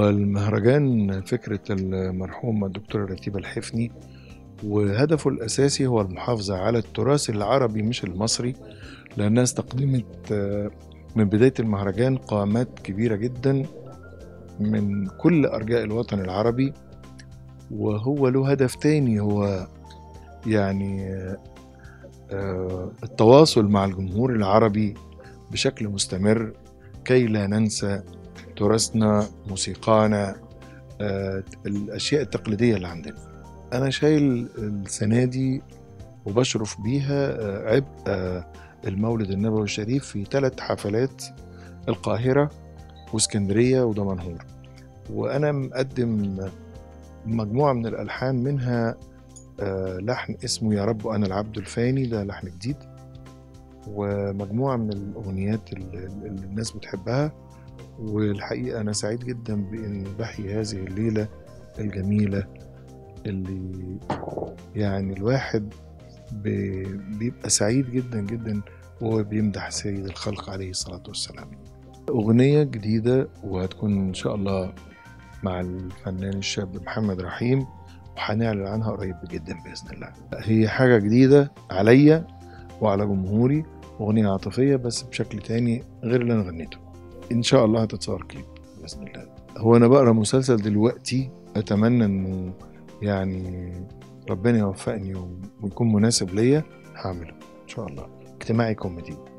هو المهرجان فكرة المرحوم الدكتورة رتيبة الحفني، وهدفه الأساسي هو المحافظة على التراث العربي مش المصري، لأنها استقدمت من بداية المهرجان قامات كبيرة جدا من كل أرجاء الوطن العربي. وهو له هدف تاني، هو يعني التواصل مع الجمهور العربي بشكل مستمر كي لا ننسى تراثنا، موسيقانا، الأشياء التقليدية اللي عندنا. أنا شايل السنة دي وبشرف بيها عبء المولد النبوي الشريف في 3 حفلات: القاهرة واسكندرية ودمنهور. وأنا مقدم مجموعة من الألحان، منها لحن اسمه يا رب أنا العبد الفاني، ده لحن جديد، ومجموعة من الأغنيات اللي الناس بتحبها. والحقيقة أنا سعيد جدا بأن بحيي هذه الليلة الجميلة اللي يعني الواحد بيبقى سعيد جدا جدا وهو بيمدح سيد الخلق عليه الصلاة والسلام. أغنية جديدة وهتكون إن شاء الله مع الفنان الشاب محمد رحيم، وهنعلن عنها قريب جدا بإذن الله. هي حاجة جديدة عليا وعلى جمهوري، أغنية عاطفية بس بشكل تاني غير اللي أنا غنيته. إن شاء الله هتتصور كليب بإذن الله. هو أنا بقرأ مسلسل دلوقتي، أتمنى إنه يعني ربنا يوفقني ويكون مناسب ليا، هعمله إن شاء الله. اجتماعي كوميدي.